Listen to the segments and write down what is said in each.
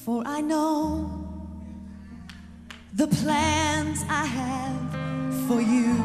For I know the plans I have for you.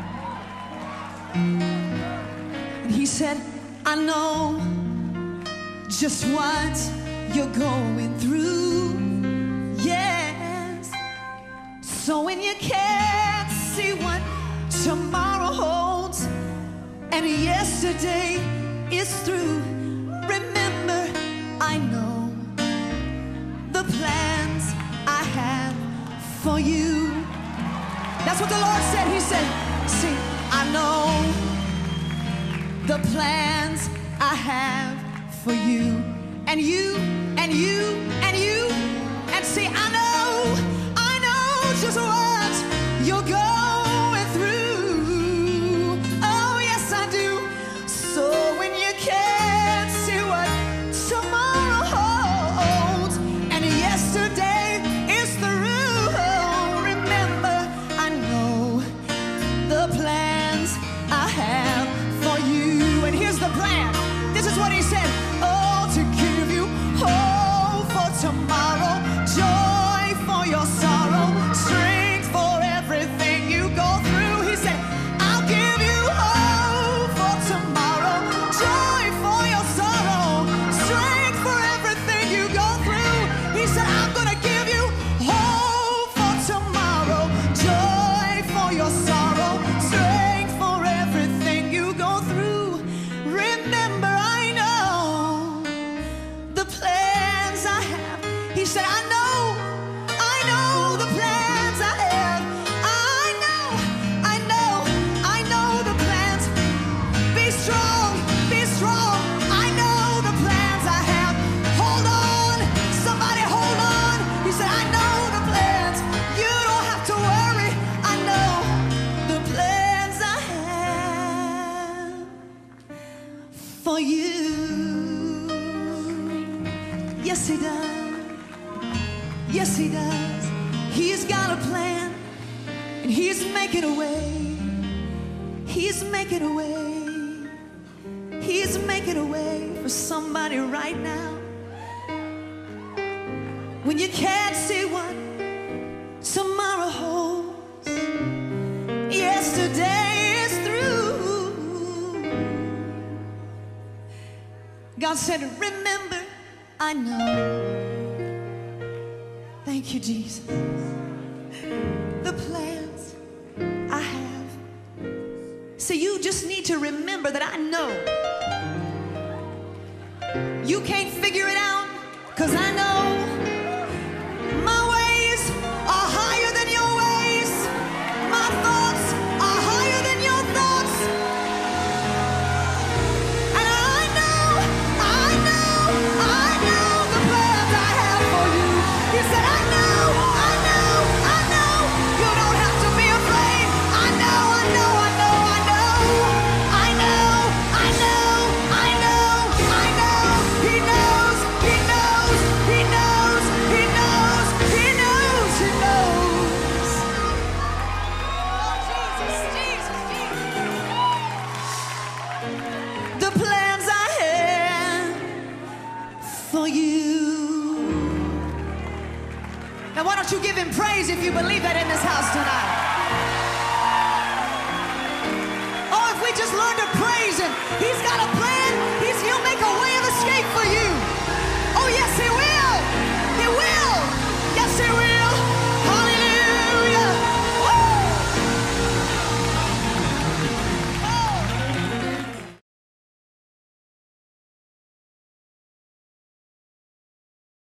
And he said, I know just what you're going through. Yes. So when you can't see what tomorrow holds and yesterday is through, remember, I know the plans I have for you. That's what the Lord said. He said, see, I know the plans I have for you. And you, and you, and you. And see, I know just what you're going through. Oh, yes, I do. So when you can't see what tomorrow holds and yesterday is through, remember, I know the plans I have for you. And here's the plan. This is what he said. Oh, to give you hope for tomorrow, joy for your sorrow, strength for everything you go through. He said, I'll give you hope for tomorrow, joy for your sorrow, strength for everything you go through. He said, I'm gonna give you hope for tomorrow, joy for your sorrow, strength for everything you go through. Remember, I know the plans I have. He said, I know the plans I have. I know the plans. Be strong, be strong. I know the plans I have. Hold on, somebody hold on. He said, I know the plans. You don't have to worry. I know the plans I have for you. Yes, he does. Yes, he does. He's got a plan, and he's making a way. He's making a way. He's making a way for somebody right now. When you can't see what tomorrow holds, yesterday is through. God said, remember, I know. Thank you, Jesus. The plans I have. So you just need to remember that I know. You can't figure it out, because I know my ways are higher than your ways. My thoughts are higher than your thoughts. And I know the plans I have for you. He said, I know. You don't have to be afraid. I know. He knows. Oh, Jesus. The plans I have for you. Now, why don't you give him praise if you believe that in this house tonight? Oh, if we just learn to praise him, he's got a